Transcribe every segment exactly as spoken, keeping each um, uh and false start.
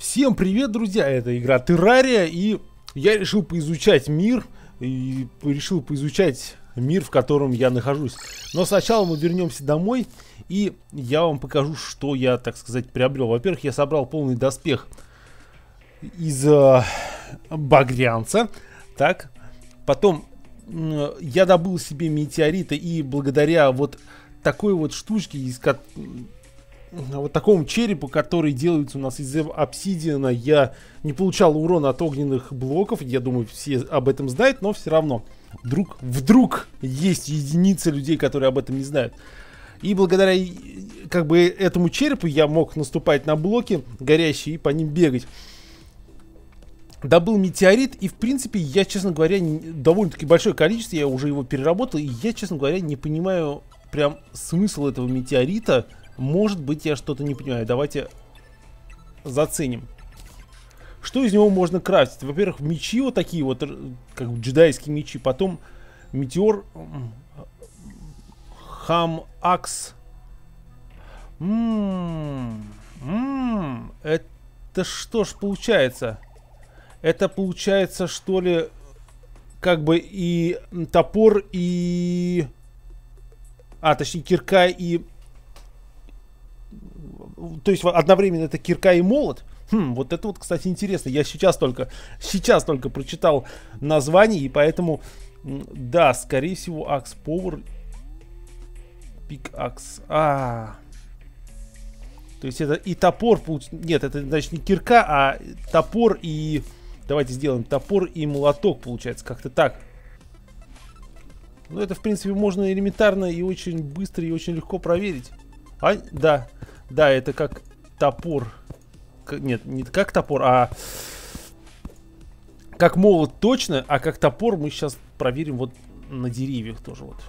Всем привет, друзья! Это игра Террария, и я решил поизучать мир, и решил поизучать мир, в котором я нахожусь. Но сначала мы вернемся домой, и я вам покажу, что я, так сказать, приобрел. Во-первых, я собрал полный доспех из э, багрянца, так. Потом э, я добыл себе метеориты, и благодаря вот такой вот штучке, из вот такому черепу, который делается у нас из обсидиана, я не получал урона от огненных блоков. Я думаю, все об этом знают, но все равно вдруг, вдруг есть единицы людей, которые об этом не знают. И благодаря как бы этому черепу я мог наступать на блоки горящие и по ним бегать. Добыл метеорит, и в принципе я, честно говоря, довольно-таки большое количество, я уже его переработал, и я, честно говоря, не понимаю прям смысл этого метеорита. Может быть, я что-то не понимаю. Давайте заценим. Что из него можно крафтить? Во-первых, мечи вот такие вот, как джедайские мечи. Потом метеор Хам-Акс. М-м-м, это что ж получается? Это получается, что ли, как бы и топор, и... А, точнее, кирка и... То есть одновременно это кирка и молот. Хм, вот это вот, кстати, интересно. Я сейчас только, сейчас только прочитал название, и поэтому, да, скорее всего, Axe Power, Pickaxe. А, то есть это и топор, нет, это значит не кирка, а топор и, давайте сделаем топор и молоток, получается, как-то так. Ну, это, в принципе, можно элементарно и очень быстро и очень легко проверить. А, да. Да, это как топор. Нет, не как топор, а как молот точно, а как топор мы сейчас проверим вот на деревьях тоже вот.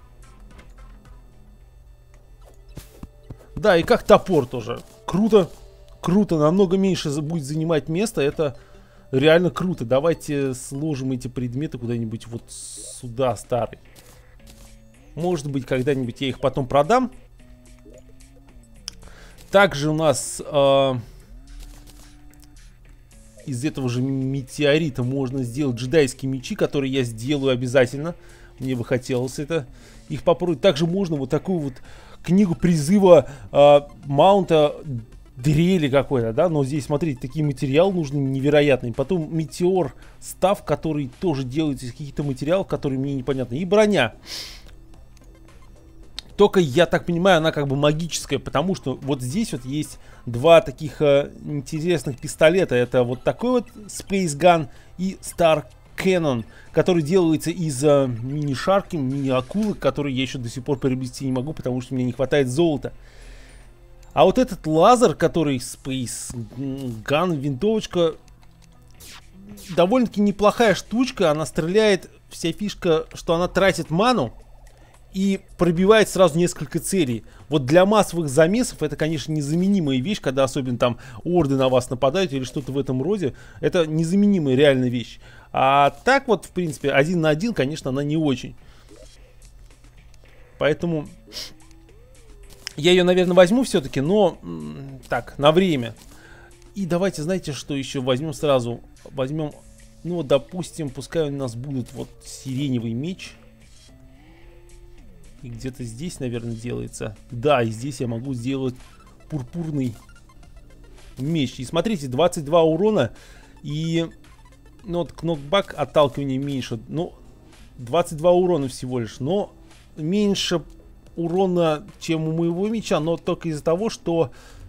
Да, и как топор тоже. Круто, круто, намного меньше будет занимать место, это реально круто. Давайте сложим эти предметы куда-нибудь вот сюда, старый. Может быть, когда-нибудь я их потом продам. Также у нас э, из этого же метеорита можно сделать джедайские мечи, которые я сделаю обязательно. Мне бы хотелось это их попробовать. Также можно вот такую вот книгу призыва э, маунта дрели какой-то, да. Но здесь, смотрите, такие материалы нужны невероятные. Потом метеор став, который тоже делается из каких-то материалов, которые мне непонятны. И броня. Только, я так понимаю, она как бы магическая, потому что вот здесь вот есть два таких э, интересных пистолета. Это вот такой вот Space Gun и Star Cannon, который делается из э, мини-шарки, мини-акулы, которые я еще до сих пор приобрести не могу, потому что мне не хватает золота. А вот этот лазер, который Space Gun, винтовочка, довольно-таки неплохая штучка. Она стреляет, вся фишка, что она тратит ману и пробивает сразу несколько целей. Вот для массовых замесов это, конечно, незаменимая вещь, когда особенно там орды на вас нападают или что-то в этом роде. Это незаменимая реальная вещь. А так вот, в принципе, один на один, конечно, она не очень. Поэтому я ее, наверное, возьму все-таки, но так, на время. И давайте, знаете, что еще возьмем сразу? Возьмем, ну вот, допустим, пускай у нас будет вот сиреневый меч. И где-то здесь, наверное, делается. Да, и здесь я могу сделать пурпурный меч. И смотрите, двадцать два урона. И, ну, вот, кнокбак, отталкивание меньше. Ну, двадцать два урона всего лишь. Но меньше урона, чем у моего меча. Но только из-за того, что...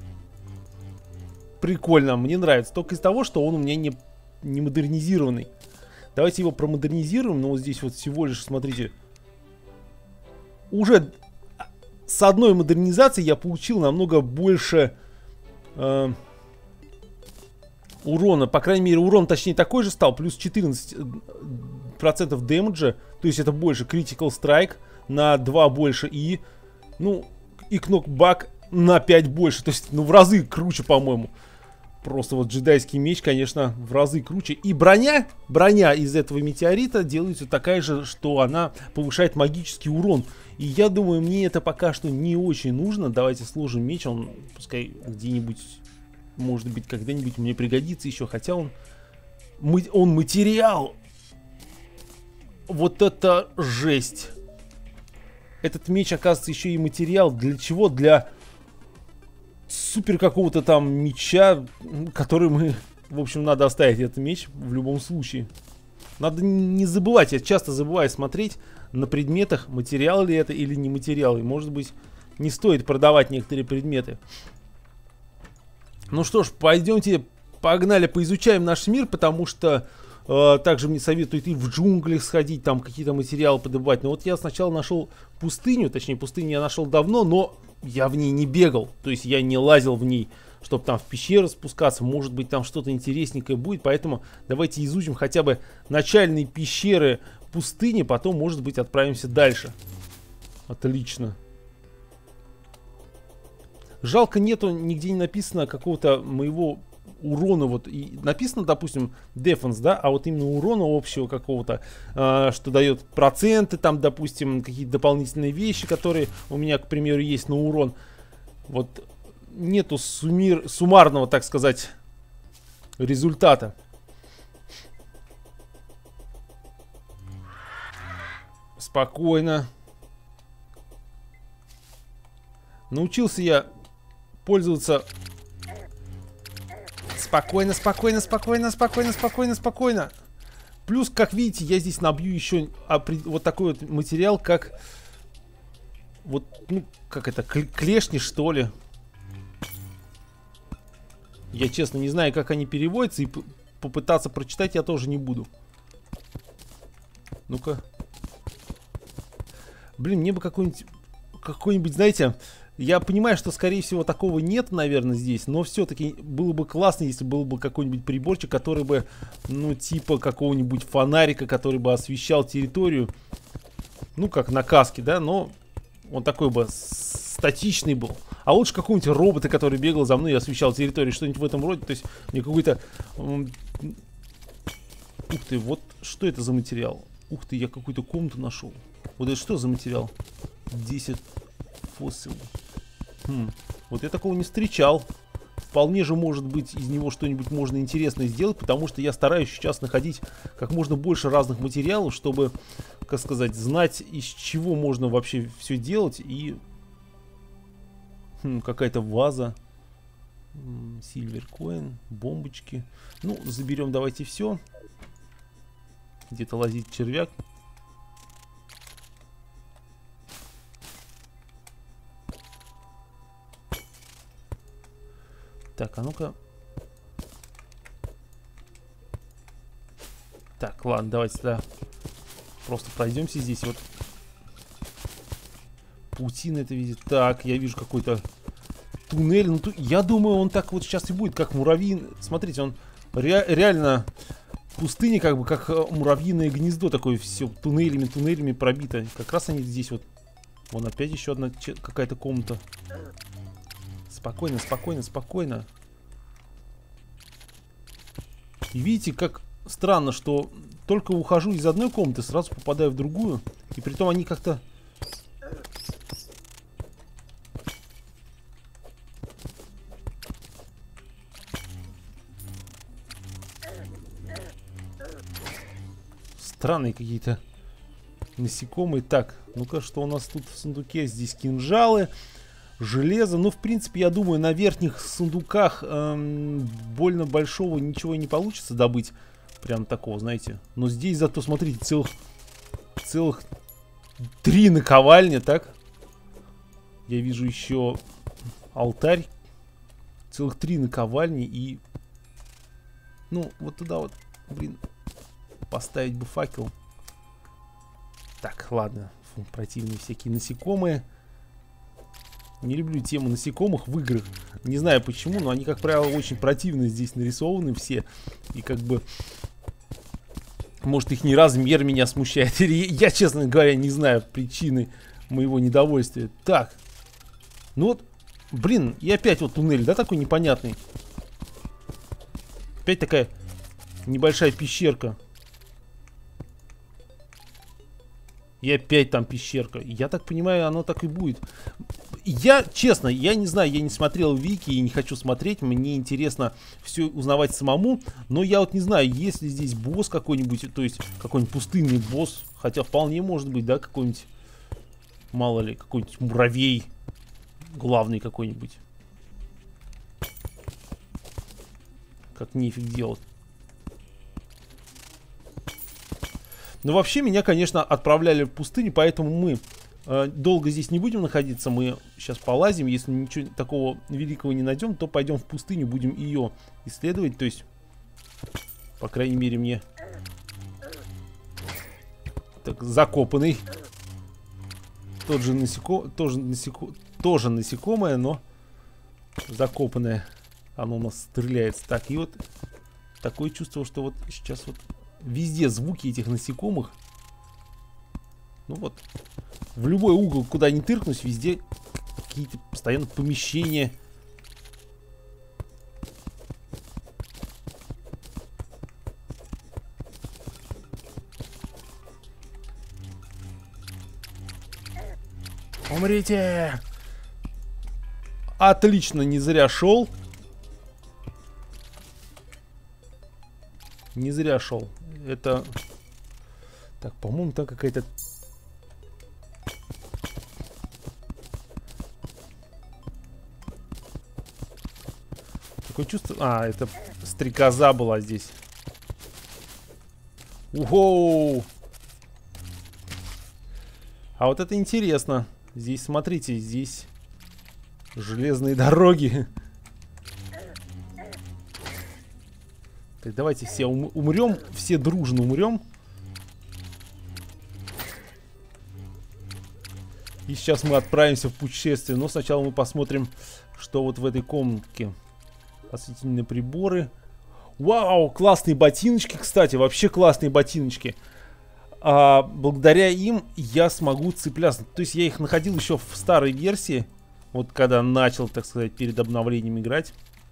Прикольно, мне нравится. Только из-за того, что он у меня не, не модернизированный. Давайте его промодернизируем. Но вот здесь вот всего лишь, смотрите... Уже с одной модернизацией я получил намного больше э, урона. По крайней мере, урон точнее такой же стал. Плюс четырнадцать процентов дэмэджа. То есть это больше. Critical Strike на два больше. И, ну, и кнокбак на пять больше. То есть, ну, в разы круче, по-моему. Просто вот джедайский меч, конечно, в разы круче. И броня, броня из этого метеорита делается такая же, что она повышает магический урон. И я думаю, мне это пока что не очень нужно. Давайте сложим меч, он пускай где-нибудь может быть, когда-нибудь мне пригодится еще. Хотя он... Он материал. Вот это жесть. Этот меч, оказывается, еще и материал. Для чего? Для супер какого-то там меча, который мы... В общем, надо оставить этот меч в любом случае. Надо не забывать, я часто забываю смотреть на предметах, материал ли это или не материал. И, может быть, не стоит продавать некоторые предметы. Ну что ж, пойдемте, погнали, поизучаем наш мир, потому что э, также мне советуют и в джунглях сходить, там какие-то материалы подобывать. Но вот я сначала нашел пустыню, точнее, пустыню я нашел давно, но я в ней не бегал, то есть я не лазил в ней, чтобы там в пещеры спускаться. Может быть, там что-то интересненькое будет, поэтому давайте изучим хотя бы начальные пещеры пустыни, потом, может быть, отправимся дальше. Отлично. Жалко, нету, нигде не написано какого-то моего урона. Вот и написано, допустим, defense, да, а вот именно урона общего какого-то, э, что дает проценты, там, допустим, какие-то дополнительные вещи, которые у меня, к примеру, есть на урон. Вот нету суммир, суммарного, так сказать, результата. Спокойно. Научился я пользоваться... Спокойно, спокойно, спокойно, спокойно, спокойно, спокойно. Плюс, как видите, я здесь набью еще вот такой вот материал, как... Вот, ну, как это, клешни, что ли. Я, честно, не знаю, как они переводятся, и попытаться прочитать я тоже не буду. Ну-ка. Блин, мне бы какой-нибудь... Какой-нибудь, знаете... Я понимаю, что, скорее всего, такого нет, наверное, здесь. Но все-таки было бы классно, если был бы какой-нибудь приборчик, который бы, ну, типа какого-нибудь фонарика, который бы освещал территорию. Ну, как на каске, да, но он такой бы статичный был. А лучше какого-нибудь робота, который бегал за мной и освещал территорию. Что-нибудь в этом роде. То есть мне какой-то... Ух ты, вот что это за материал? Ух ты, я какую-то комнату нашел. Вот это что за материал? десять фосил. Хм, вот я такого не встречал. Вполне же, может быть, из него что-нибудь можно интересное сделать, потому что я стараюсь сейчас находить как можно больше разных материалов, чтобы, как сказать, знать, из чего можно вообще все делать. И хм, какая-то ваза, сильверкоин, бомбочки. Ну, заберем давайте все. Где-то лазит червяк. Так, а ну-ка. Так, ладно, давайте сюда просто пройдемся здесь. Вот паутина это видит. Так, я вижу какой-то туннель. Ну, ту... Я думаю, он так вот сейчас и будет, как муравьи. Смотрите, он ре реально пустыня, как бы, как муравьиное гнездо такое, все туннелями, туннелями пробито. Как раз они здесь вот. Вон опять еще одна какая-то комната. Спокойно, спокойно, спокойно. И видите, как странно, что только ухожу из одной комнаты, сразу попадаю в другую. И притом они как-то... Странные какие-то насекомые. Так, ну-ка, что у нас тут в сундуке? Здесь кинжалы. Железо. Ну, в принципе, я думаю, на верхних сундуках эм, больно большого ничего и не получится добыть. Прям такого, знаете. Но здесь зато, смотрите, целых, целых три наковальни, так? Я вижу еще алтарь. Целых три наковальни и... Ну, вот туда вот, блин, поставить бы факел. Так, ладно. Фу, противные всякие насекомые. Не люблю тему насекомых в играх. Не знаю почему, но они, как правило, очень противные здесь нарисованы все. И как бы... Может, их не размер меня смущает. Или я, честно говоря, не знаю причины моего недовольствия. Так. Ну вот, блин, и опять вот туннель, да, такой непонятный. Опять такая небольшая пещерка. И опять там пещерка. Я так понимаю, оно так и будет. Я, честно, я не знаю, я не смотрел вики и не хочу смотреть. Мне интересно все узнавать самому. Но я вот не знаю, есть ли здесь босс какой-нибудь, то есть какой-нибудь пустынный босс. Хотя вполне может быть, да, какой-нибудь, мало ли, какой-нибудь муравей. Главный какой-нибудь. Как нефиг делать. Но вообще меня, конечно, отправляли в пустыню, поэтому мы э, долго здесь не будем находиться. Мы сейчас полазим. Если ничего такого великого не найдем, то пойдем в пустыню, будем ее исследовать. То есть, по крайней мере, мне... Так, закопанный. Тот же насеко... тоже, насеко... тоже насекомое, но закопанное. Оно у нас стреляет. Так, и вот такое чувство, что вот сейчас вот везде звуки этих насекомых. Ну вот, в любой угол, куда ни тыркнусь, везде какие-то постоянно помещения. Умрите! Отлично, не зря шел. Не зря шел. Это... Так, по-моему, там какая-то... Такое чувство... А, это стрекоза была здесь. Угоу! А вот это интересно. Здесь, смотрите, здесь железные дороги. Так, давайте все ум умрем, все дружно умрем. И сейчас мы отправимся в путешествие. Но сначала мы посмотрим, что вот в этой комнатке. Осветительные приборы. Вау, классные ботиночки, кстати, вообще классные ботиночки. А, благодаря им я смогу цепляться. То есть я их находил еще в старой версии. Вот когда начал, так сказать, перед обновлением играть.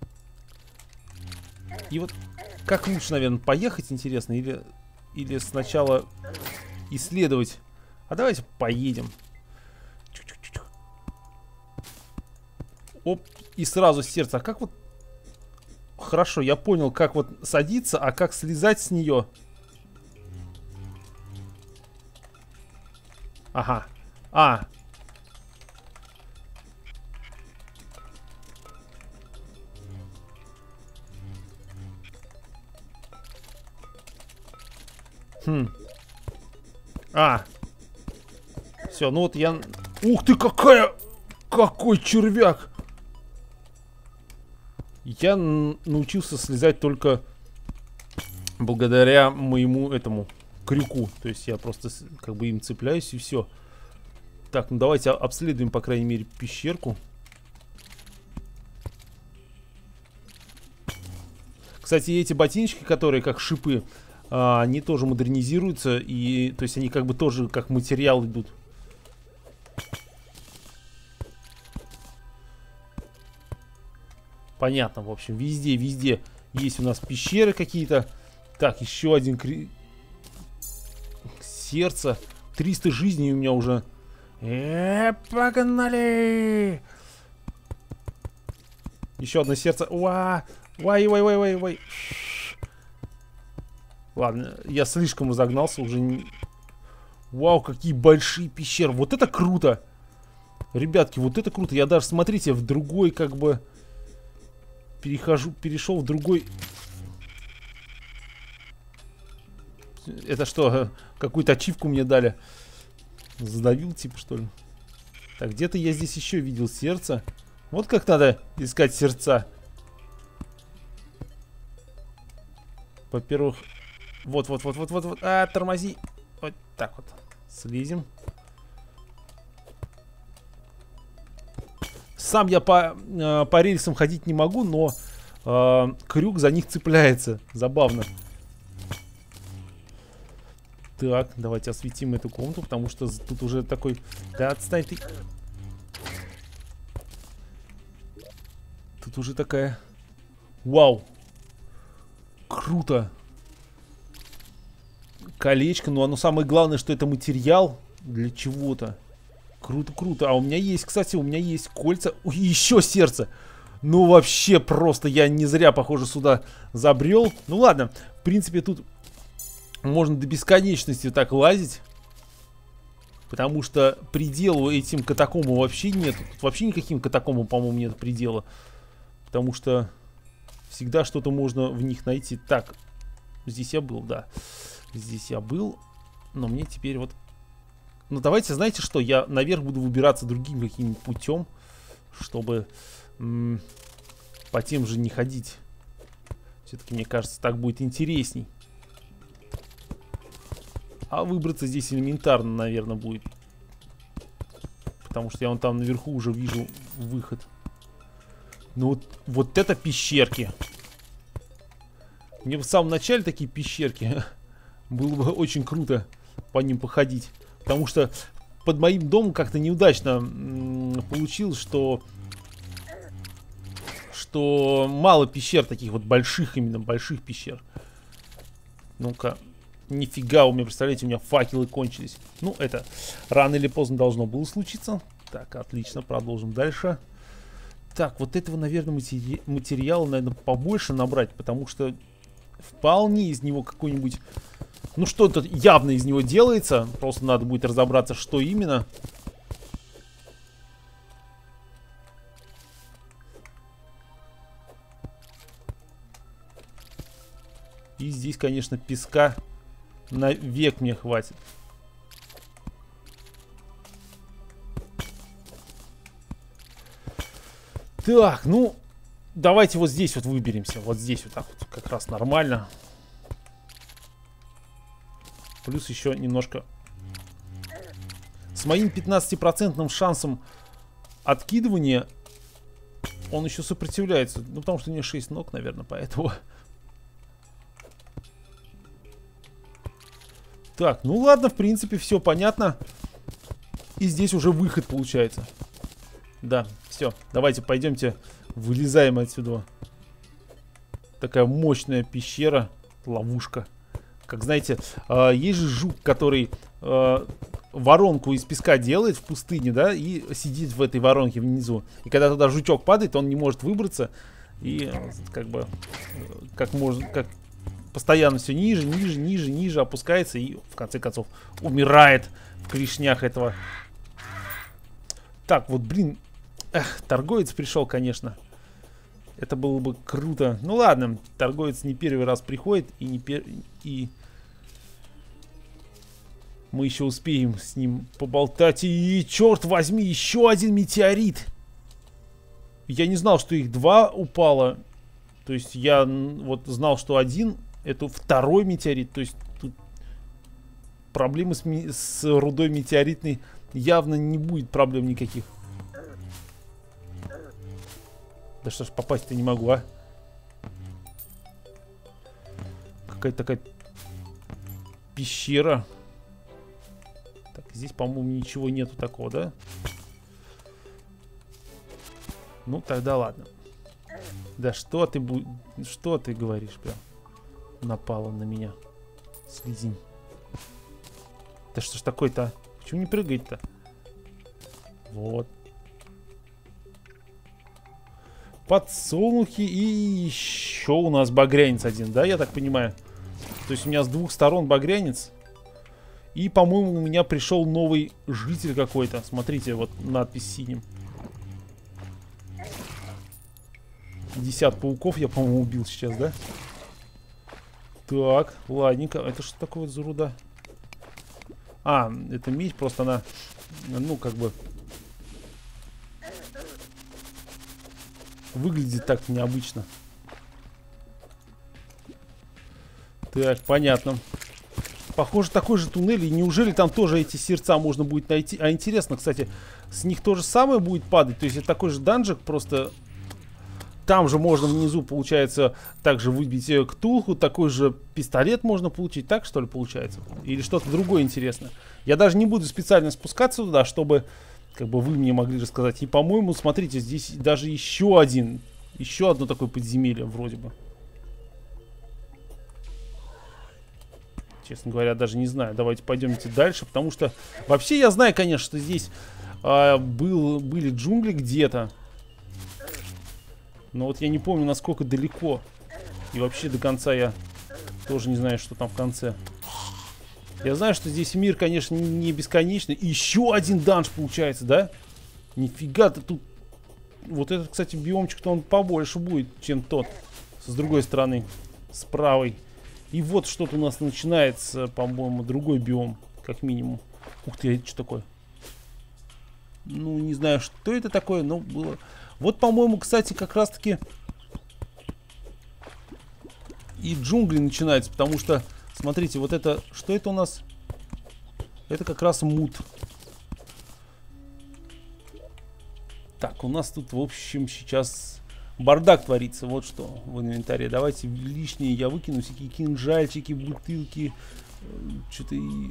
И вот как лучше, наверное, поехать, интересно, или, или сначала исследовать. А давайте поедем. Чук-чук-чук. Оп, и сразу сердце. А как вот... Хорошо, я понял, как вот садиться, а как слезать с нее. Ага. А. Хм. А. Все, ну вот я... Ух ты, какая... Какой червяк! Я научился слезать только благодаря моему этому крюку. То есть я просто как бы им цепляюсь и все. Так, ну давайте обследуем, по крайней мере, пещерку. Кстати, эти ботиночки, которые как шипы, а, они тоже модернизируются. И, то есть они как бы тоже как материал идут. Понятно, в общем, везде, везде есть у нас пещеры какие-то. Так, еще один кри... сердце. триста жизней у меня уже. Э, погнали! Еще одно сердце. Уа! Вай, вай, вай, вай, вай. Ладно, я слишком разогнался уже. Не... Вау, какие большие пещеры. Вот это круто. Ребятки, вот это круто. Я даже, смотрите, в другой как бы... Перехожу, перешел в другой... Это что, какую-то ачивку мне дали? Задавил, типа, что ли? Так, где-то я здесь еще видел сердце. Вот как надо искать сердца. Во-первых... Вот, вот, вот, вот, вот, вот. А, тормози. Вот так вот. Слезем. Сам я по, э, по рельсам ходить не могу, но э, крюк за них цепляется. Забавно. Так, давайте осветим эту комнату, потому что тут уже такой... Да отстань ты. Тут уже такая... Вау. Круто. Колечко, но оно самое главное, что это материал. для чего-то. Круто, круто. А у меня есть, кстати, у меня есть кольца. Ой, еще сердце. Ну, вообще, просто я не зря, похоже, сюда забрел. Ну, ладно. В принципе, тут можно до бесконечности так лазить. Потому что пределу этим катакомбам вообще нет. Тут вообще никаким катакомбам, по-моему, нет предела. Потому что всегда что-то можно в них найти. Так, здесь я был, да. Здесь я был. Но мне теперь вот... Ну, давайте, знаете что? Я наверх буду выбираться другим каким-нибудь путем. Чтобы по тем же не ходить. Все-таки, мне кажется, так будет интересней. А выбраться здесь элементарно, наверное, будет. Потому что я вон там наверху уже вижу выход. Ну вот, вот это пещерки. Мне в самом начале такие пещерки. Было бы очень круто по ним походить. Потому что под моим домом как-то неудачно получилось, что... Что мало пещер таких вот больших, именно больших пещер. Ну-ка. Нифига у меня, представляете, у меня факелы кончились. Ну, это рано или поздно должно было случиться. Так, отлично, продолжим дальше. Так, вот этого, наверное, матери... материала, наверное, побольше набрать, потому что вполне из него какой-нибудь... Ну, что-то явно из него делается. Просто надо будет разобраться, что именно. И здесь, конечно, песка на век мне хватит. Так, ну, давайте вот здесь вот выберемся. Вот здесь вот так вот, как раз нормально. Плюс еще немножко... С моим пятнадцатипроцентным шансом откидывания он еще сопротивляется. Ну, потому что у него шесть ног, наверное, поэтому... Так, ну ладно, в принципе, все понятно. И здесь уже выход получается. Да, все, давайте пойдемте, вылезаем отсюда. Такая мощная пещера, ловушка. Как знаете, э, есть же жук, который э, воронку из песка делает в пустыне, да, и сидит в этой воронке внизу. И когда туда жучок падает, он не может выбраться. И как бы, как можно, как... Постоянно все ниже, ниже, ниже, ниже опускается и в конце концов умирает в клешнях этого. Так, вот, блин. Эх, торговец пришел, конечно. Это было бы круто. Ну ладно, торговец не первый раз приходит и не пер... и мы еще успеем с ним поболтать. И черт возьми, еще один метеорит. Я не знал, что их два упало. То есть я вот знал, что один. Это второй метеорит. То есть тут проблемы с, ми с рудой метеоритной явно не будет проблем никаких. Да что ж, попасть-то не могу, а? Какая-то такая пещера. Так, здесь, по-моему, ничего нету такого, да? Ну, тогда ладно. Да что ты будешь... Что ты говоришь, прям? Напала на меня. Слизень. Да что ж такое-то, а? Почему не прыгает-то? Вот. Подсолнухи и еще у нас багрянец один, да, я так понимаю? То есть у меня с двух сторон багрянец. И, по-моему, у меня пришел новый житель какой-то. Смотрите, вот надпись синим. пятьдесят пауков я, по-моему, убил сейчас, да? Так, ладненько. Это что такое за руда? А, это медь, просто она, ну, как бы... Выглядит так необычно. Так, понятно. Похоже, такой же туннель. И неужели там тоже эти сердца можно будет найти? А интересно, кстати, с них то же самое будет падать? То есть это такой же данжик, просто... Там же можно внизу, получается, также выбить ктулху. Такой же пистолет можно получить. Так, что ли, получается? Или что-то другое интересно? Я даже не буду специально спускаться туда, чтобы, как бы, вы мне могли рассказать. И, по-моему, смотрите, здесь даже еще один. Еще одно такое подземелье, вроде бы. Честно говоря, даже не знаю. Давайте пойдемте дальше, потому что... Вообще я знаю, конечно, что здесь а, был, были джунгли где-то. Но вот я не помню, насколько далеко. И вообще до конца я тоже не знаю, что там в конце. Я знаю, что здесь мир, конечно, не бесконечный. И еще один данж получается, да? Нифига-то тут... Вот этот, кстати, биомчик-то он побольше будет, чем тот. С другой стороны, с правой. И вот что-то у нас начинается, по-моему, другой биом, как минимум. Ух ты, это что такое? Ну, не знаю, что это такое, но было... Вот, по-моему, кстати, как раз-таки и джунгли начинаются, потому что, смотрите, вот это... Что это у нас? Это как раз мут. Так, у нас тут, в общем, сейчас... Бардак творится, вот что в инвентаре. Давайте лишние я выкину. Всякие кинжальчики, бутылки. Что-то и...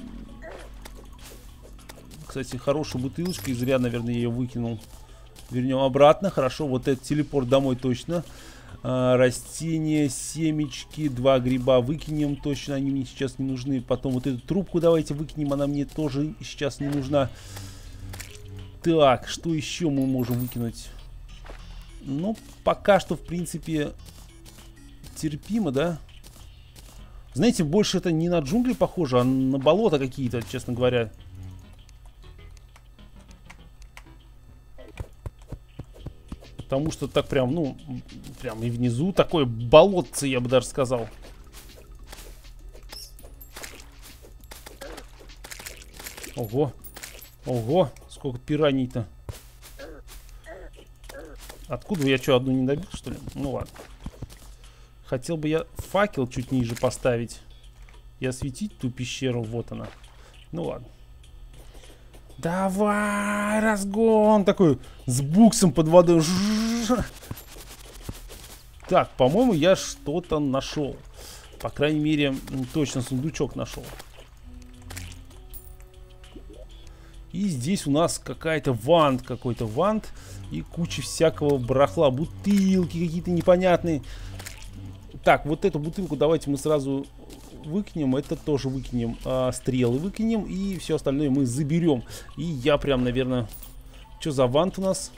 Кстати, хорошая бутылочка. И зря, наверное, я ее выкинул. Вернем обратно. Хорошо, вот этот телепорт домой точно. А, растения, семечки, два гриба выкинем. Точно, они мне сейчас не нужны. Потом вот эту трубку давайте выкинем. Она мне тоже сейчас не нужна. Так, что еще мы можем выкинуть? Ну, пока что, в принципе, терпимо, да? Знаете, больше это не на джунгли похоже, а на болото какие-то, честно говоря. Потому что так прям, ну, прям и внизу такое болотце, я бы даже сказал. Ого, ого, сколько пираний-то. Откуда я что, одну не добил, что ли? Ну ладно. Хотел бы я факел чуть ниже поставить и осветить ту пещеру. Вот она. Ну ладно. Давай, разгон такой с буксом под водой. Так, по-моему, я что-то нашел. По крайней мере, точно сундучок нашел. И здесь у нас какая-то вант, какой-то вант. И куча всякого барахла. Бутылки какие-то непонятные. Так, вот эту бутылку давайте мы сразу выкинем. Это тоже выкинем. А, стрелы выкинем. И все остальное мы заберем. И я прям, наверное... Что за вант у нас?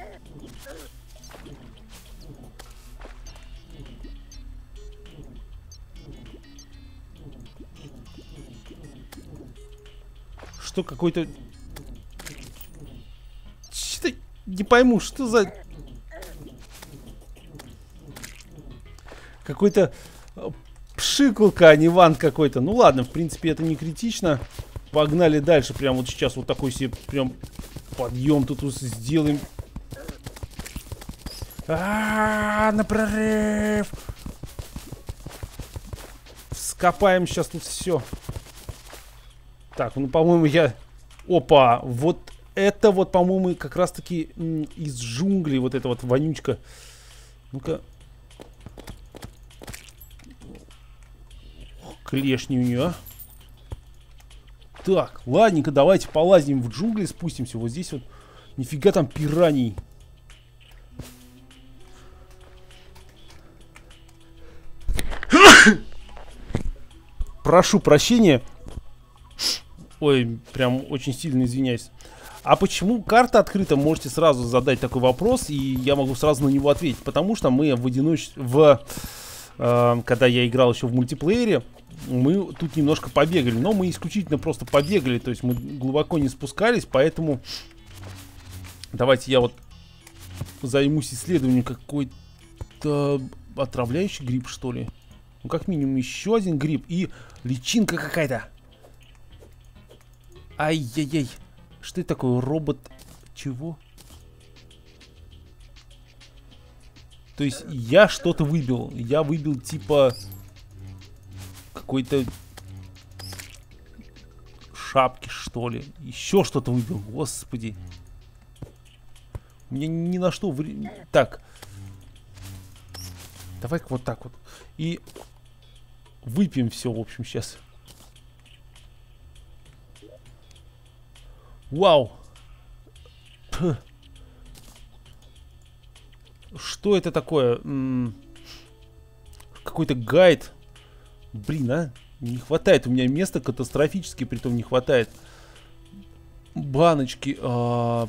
Что какой-то... Не пойму, что за... Какой-то пшикалка, а не вант какой-то. Ну ладно, в принципе, это не критично. Погнали дальше. Прям вот сейчас вот такой себе прям подъем тут сделаем. А-а-а, на прорыв! Скопаем сейчас тут все. Так, ну, по-моему, я... Опа, вот... Это вот, по-моему, как раз-таки из джунглей вот эта вот вонючка. Ну-ка. Клешни у нее. Так, ладненько, давайте полазим в джунгли, спустимся. Вот здесь вот. Нифига там пираний. Прошу прощения. Ой, прям очень сильно извиняюсь. А почему карта открыта? Можете сразу задать такой вопрос, и я могу сразу на него ответить. Потому что мы в одиночестве, в, э, когда я играл еще в мультиплеере, мы тут немножко побегали. Но мы исключительно просто побегали, то есть мы глубоко не спускались, поэтому давайте я вот займусь исследованием какой-то отравляющий гриб, что ли. Ну, как минимум еще один гриб и личинка какая-то. Ай-яй-яй. Что это такое? Робот... Чего? То есть я что-то выбил. Я выбил типа... Какой-то... Шапки, что ли. Еще что-то выбил. Господи. У меня ни на что... В... Так. Давай-ка вот так вот. И... Выпьем все, в общем, сейчас. Вау! Пх. Что это такое? Какой-то гайд. Блин, а? Не хватает у меня места, катастрофически притом не хватает. Баночки. А,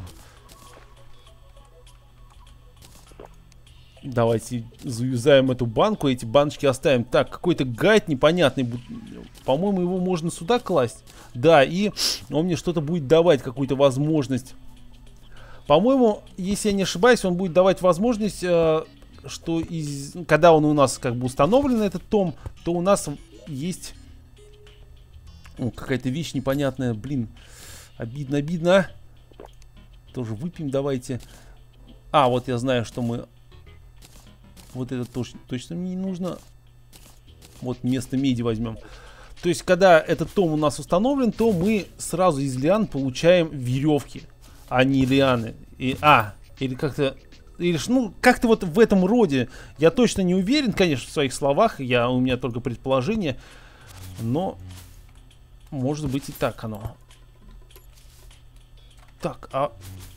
давайте заюзаем эту банку, эти баночки оставим. Так, какой-то гайд непонятный. По-моему, его можно сюда класть. Да, и он мне что-то будет давать, какую-то возможность. По-моему, если я не ошибаюсь, он будет давать возможность, э, что из, когда он у нас как бы установлен, этот том, то у нас есть какая-то вещь непонятная. Блин, обидно, обидно. Тоже выпьем, давайте. А, вот я знаю, что мы... Вот это точно, точно мне не нужно. Вот вместо меди возьмем. То есть, когда этот том у нас установлен, то мы сразу из лиан получаем веревки, а не лианы. И, а, или как-то... Или, ну, как-то вот в этом роде. Я точно не уверен, конечно, в своих словах. Я, у меня только предположение. Но, может быть, и так оно. Так, а...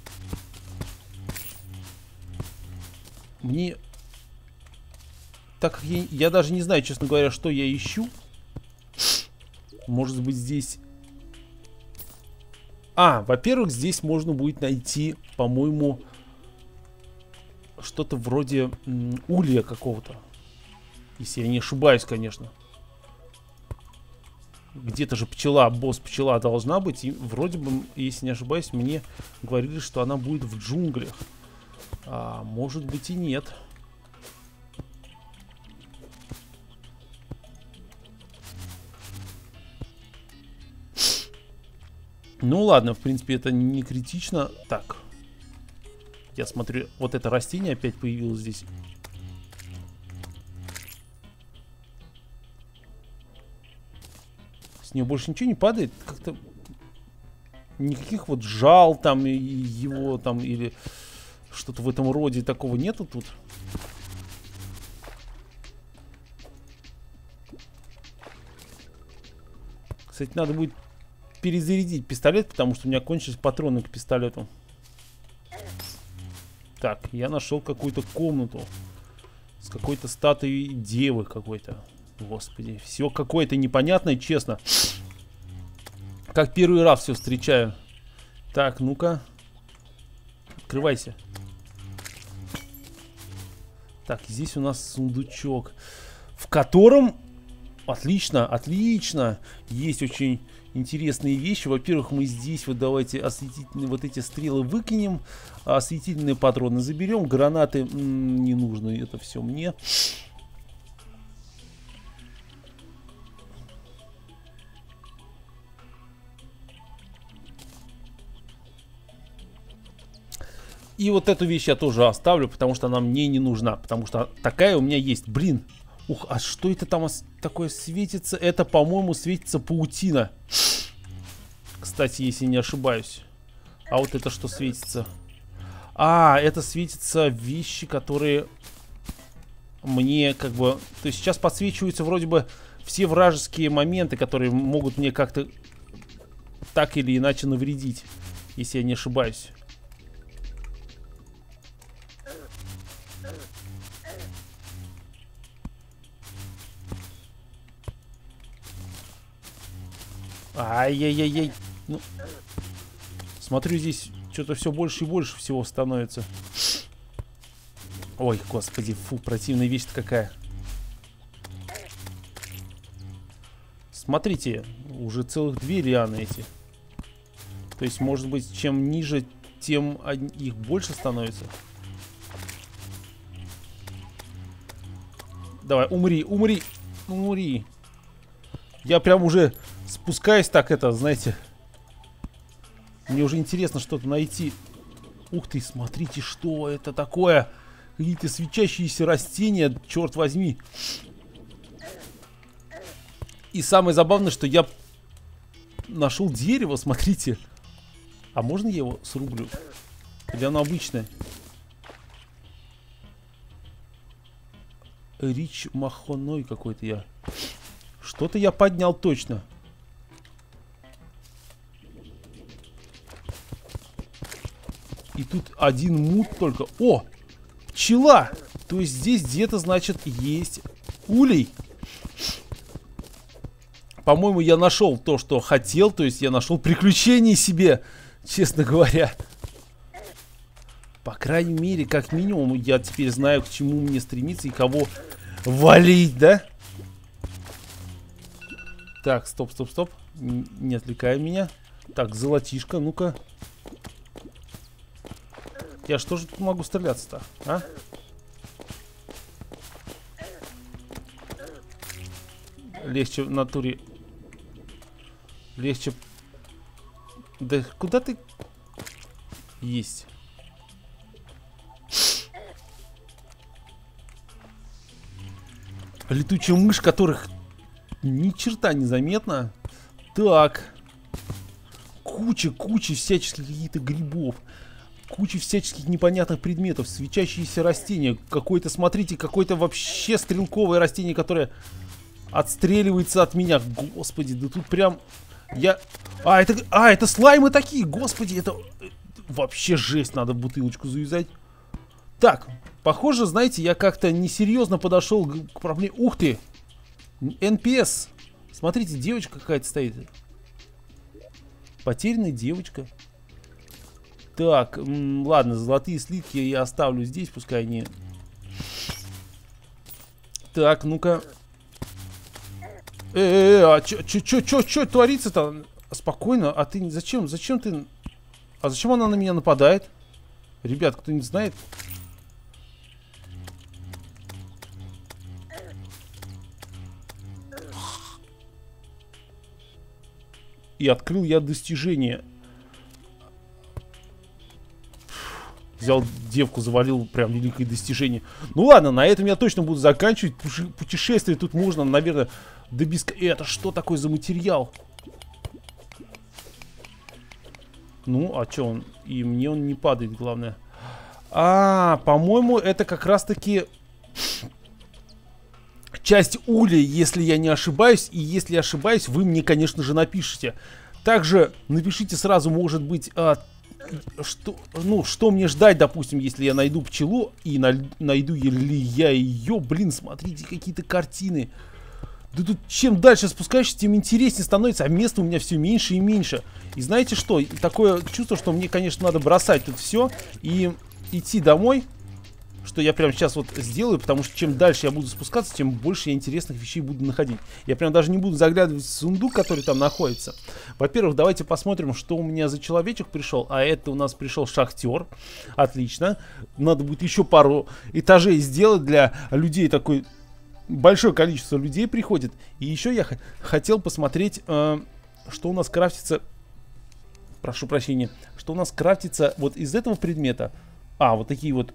Мне... Так как я, я даже не знаю, честно говоря, что я ищу. Может быть, здесь... А, во-первых, здесь можно будет найти, по-моему, что-то вроде м, улья какого-то. Если я не ошибаюсь, конечно. Где-то же пчела, босс-пчела должна быть. И вроде бы, если не ошибаюсь, мне говорили, что она будет в джунглях. А может быть и нет. Ну ладно, в принципе, это не критично. Так. Я смотрю, вот это растение опять появилось здесь. С нее больше ничего не падает. Как-то... Никаких вот жал там, и его там, или что-то в этом роде такого нету тут. Кстати, надо будет перезарядить пистолет, потому что у меня кончились патроны к пистолету. Так, я нашел какую-то комнату с какой-то статуей девы какой-то. Господи, все какое-то непонятное, честно. Как первый раз все встречаю. Так, ну-ка. Открывайся. Так, здесь у нас сундучок, в котором... Отлично, отлично. Есть очень интересные вещи. Во-первых, мы здесь вот давайте осветительные вот эти стрелы выкинем. Осветительные патроны заберем. Гранаты м-м, не нужны. Это все мне. И вот эту вещь я тоже оставлю, потому что она мне не нужна. Потому что такая у меня есть. Блин. Ух, а что это там такое светится? Это, по-моему, светится паутина. Кстати, если не ошибаюсь. А вот это что светится? А, это светятся вещи, которые мне как бы... То есть сейчас подсвечиваются вроде бы все вражеские моменты, которые могут мне как-то так или иначе навредить. Если я не ошибаюсь. Ай-яй-яй-яй. Ну, смотрю, здесь что-то все больше и больше всего становится. Ой, господи, фу, противная вещь-то какая. Смотрите, уже целых две лианы эти. То есть, может быть, чем ниже, тем их больше становится. Давай, умри, умри, умри. Я прям уже спускаюсь так, это, знаете. Мне уже интересно что-то найти. Ух ты, смотрите, что это такое. Какие-то свечащиеся растения, черт возьми. И самое забавное, что я нашел дерево, смотрите. А можно я его срублю? Или оно обычное? Рич махоной какой-то я. Что-то я поднял точно. И тут один мут только. О! Пчела! То есть здесь где-то, значит, есть улей. по-моему, я нашел то, что хотел. То есть я нашел приключения себе, честно говоря. По крайней мере, как минимум, я теперь знаю, к чему мне стремиться и кого валить, да? Так, стоп, стоп, стоп. Не отвлекай меня. Так, золотишко, ну-ка. Я что же тут могу стреляться-то, а? Легче в натуре. Легче. Да куда ты? Есть. Летучая мышь, которых ни черта не заметно. Так. Куча, куча всяческих каких-то грибов. Куча всяческих непонятных предметов. Свечащиеся растения. Какое-то, смотрите, какое-то вообще стрелковое растение, которое отстреливается от меня. Господи, да тут прям... Я... А, это... А, это слаймы такие. Господи, это... Вообще жесть. Надо бутылочку завязать. Так, похоже, знаете, я как-то несерьезно подошел к проблеме. Ух ты! эн пи эс. Смотрите, девочка какая-то стоит. Потерянная девочка. Так, ладно, золотые слитки я оставлю здесь, пускай они... Так, ну-ка. Э-э-э, а чё, чё, чё, чё, чё творится-то? Спокойно, а ты зачем, зачем ты... А зачем она на меня нападает? Ребят, кто-нибудь знает? И открыл я достижение. Взял девку, завалил, прям великое достижение. Ну ладно, на этом я точно буду заканчивать. Путешествие тут можно, наверное, до беск... Это что такое за материал? Ну, а чё он? И мне он не падает, главное. А, по-моему, это как раз-таки часть ули, если я не ошибаюсь. И если я ошибаюсь, вы мне, конечно же, напишите. Также напишите сразу, может быть, а, что, ну, что мне ждать, допустим, если я найду пчелу и на, найду ли я ее. Блин, смотрите, какие-то картины. Да тут чем дальше спускаешься, тем интереснее становится, а места у меня все меньше и меньше. И знаете что? Такое чувство, что мне, конечно, надо бросать тут все и идти домой. Что я прямо сейчас вот сделаю, потому что чем дальше я буду спускаться, тем больше я интересных вещей буду находить. Я прям даже не буду заглядывать в сундук, который там находится. Во-первых, давайте посмотрим, что у меня за человечек пришел. А это у нас пришел шахтер. Отлично. Надо будет еще пару этажей сделать для людей. Такой большое количество людей приходит. И еще я хотел посмотреть, э, что у нас крафтится. Прошу прощения. Что у нас крафтится вот из этого предмета. А, вот такие вот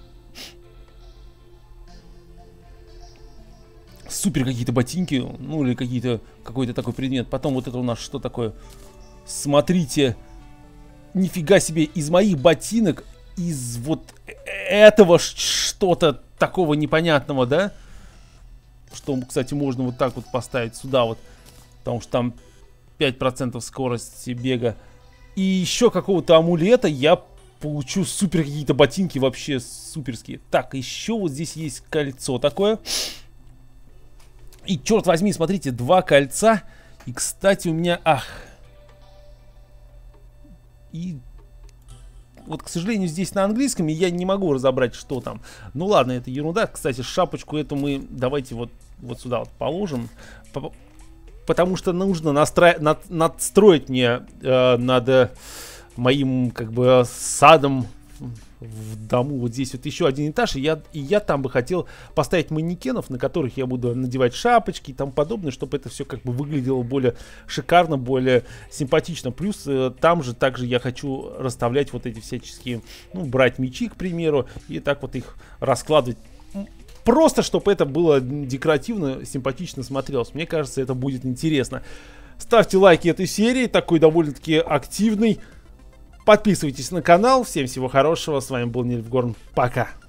супер какие-то ботинки, ну или какие-то какой-то такой предмет. Потом вот это у нас что такое? Смотрите, нифига себе, из моих ботинок, из вот этого что-то такого непонятного, да? Что, кстати, можно вот так вот поставить сюда вот, потому что там пять процентов скорости бега. И еще какого-то амулета я получу супер какие-то ботинки, вообще суперские. Так, еще вот здесь есть кольцо такое. И черт возьми, смотрите, два кольца. И, кстати, у меня... Ах. И... Вот, к сожалению, здесь на английском, и я не могу разобрать, что там. Ну ладно, это ерунда. Кстати, шапочку эту мы давайте вот, вот сюда вот положим. Потому что нужно настра... над... надстроить мне э, над моим, как бы, садом в дому. Вот здесь вот еще один этаж, и я, и я там бы хотел поставить манекенов, на которых я буду надевать шапочки и тому подобное, чтобы это все как бы выглядело более шикарно, более симпатично. Плюс э, там же также я хочу расставлять вот эти всяческие, ну, брать мечи, к примеру, и так вот их раскладывать. Просто, чтобы это было декоративно, симпатично смотрелось. Мне кажется, это будет интересно. Ставьте лайки этой серии, такой довольно-таки активный. Подписывайтесь на канал. Всем всего хорошего. С вами был Нильфгорн. Пока.